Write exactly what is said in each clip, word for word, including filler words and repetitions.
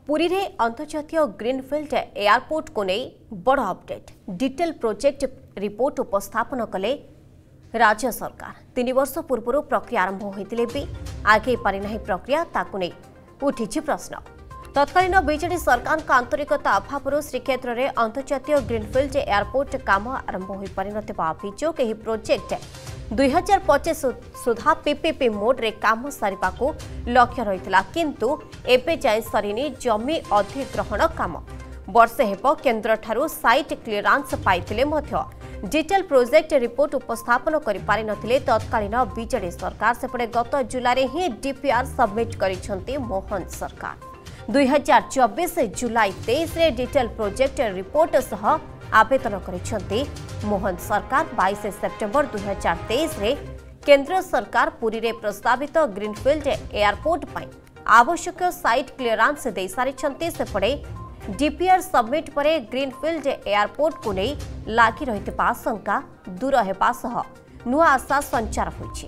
पुरी रे अंतर्जातीय greenfield airport को नहीं बड़ अपडेट डिटेल प्रोजेक्ट रिपोर्ट उपस्थापन कले राज्य सरकार। तीन वर्ष पूर्व प्रक्रिया आरंभ होते भी आगे पारिना प्रक्रिया ताकू नहीं उठी प्रश्न। तत्कालीन बीजेडी सरकार का आंतरिकता अभाव श्रीक्षेत्र में अंतर्जातीय ग्रीनफील्ड एयरपोर्ट काम आरंभ हो पारि नथिबा अभियोग। एही प्रोजेक्ट दुई हजार पचास सुधा पीपीपी मोड रे काम सारिबा को लक्ष्य रहितला, किंतु एबे जाय सरिनी जमी अधिग्रहण काम। वर्षे हेब केंद्र ठारू साइट क्लियरेंस पाइथिले मध्य डिटेल प्रोजेक्ट रिपोर्ट उपस्थापन करि पारि नथिले तत्कालीन बीजेडी सरकार। सेपटे गत जुलाई ही डीपीआर सबमिट करिसंती मोहन सरकार। दुई हजार चौबीस जुलाई तेईस रे डिटेल प्रोजेक्ट रिपोर्ट सह आवेदन करिसंती मोहन सरकार। बाईस सेप्टेम्बर दुई हजार तेईस रे केंद्र सरकार पुरी रे प्रस्तावित ग्रीनफील्ड एयरपोर्ट पई आवश्यक साइट क्लियरेंस दे सारिसंती। सेपटे डीपीआर सबमिट परे ग्रीनफील्ड एयरपोर्ट को नहीं लागी रहितबा आशंका दूर हेबा सह नुआ आशा संचार होइछि।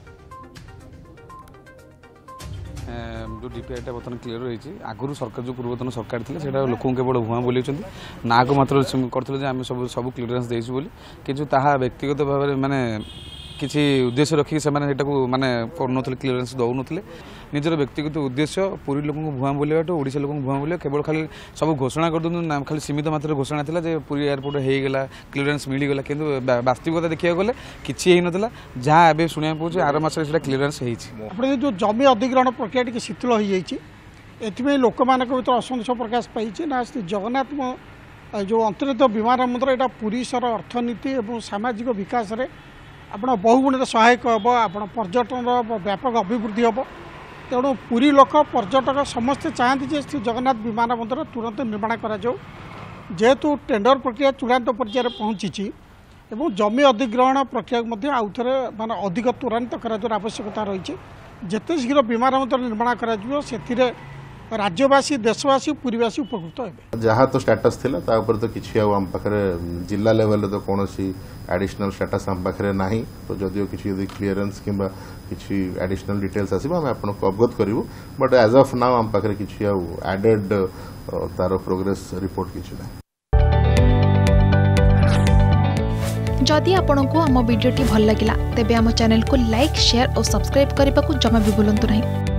जो डीपीआईटा बर्तमान क्लीयर रही आगुरी सरकार जो पूर्वतन सरकार थी लोक केवल भुआ बोली ना को मात्र करते आम सब सब क्लीयरेंस देइछु बोली कि व्यक्तिगत भाव में माने किसी उद्देश्य रखिक से माने कर क्लीयरेंस दौन निजर व्यक्तिगत उद्देश्य पूरी लोक भुआ बोलवाटू ओडिशा लोक भुआ बोल केवल खाली सब घोषणा कर ना खाली सीमित मात्रा घोषणा था जे पूरी एयरपोर्ट होगा क्लीयरेंस मिलगला कि वास्तविकता देखा गले कि ना जहाँ एवं शुणा पाँच आर मसरे क्लीयरेंस हो जो जमी अधिग्रहण प्रक्रिया टी शिथिल हो जाए लोक मान असंतोष प्रकाश पाई ना श्री जगन्नाथ जो अंतर्जातीय विमान बंदर यहाँ पुरी सर अर्थनीति और सामाजिक विकास में आपड़ बहुगुण सहायक हम आप पर्यटन व्यापक अभिवृद्धि हम। तेणु पुरी लोक पर्यटक समस्ते चाहती जे श्री जगन्नाथ विमान बंदर तुरंत निर्माण करा जाऊ। जेहेतु टेंडर प्रक्रिया चूड़ांत पर्यायर पहुंची एवं जमी अधिग्रहण प्रक्रिया आउ थे माने अधिक त्वरान्वित कर आवश्यकता रही जिते शीघ्र विमान बंदर निर्माण कर राज्यवासी देशवासी पुरीवासी उपकृत हे। जहाँ तो स्टेटस थिला ता ऊपर तो किछि आम पाखरे जिला लेवल तो कौन सी एडिशनल स्टेटस आम पाखरे नाही। तो जदियो किछि यदि क्लियरेंस किंबा किछि एडिशनल डिटेल्स आसीबा हम आपनको अवगत करिवु, बट एज ऑफ नाउ आम पाखरे किछि एडेड तार प्रोग्रेस रिपोर्ट किछि ना। जदि आपंक आम भिडी भल लगा तेब आम चैनल को लाइक शेयर और सब्सक्राइब करने को जमा भी भूलु नहीं।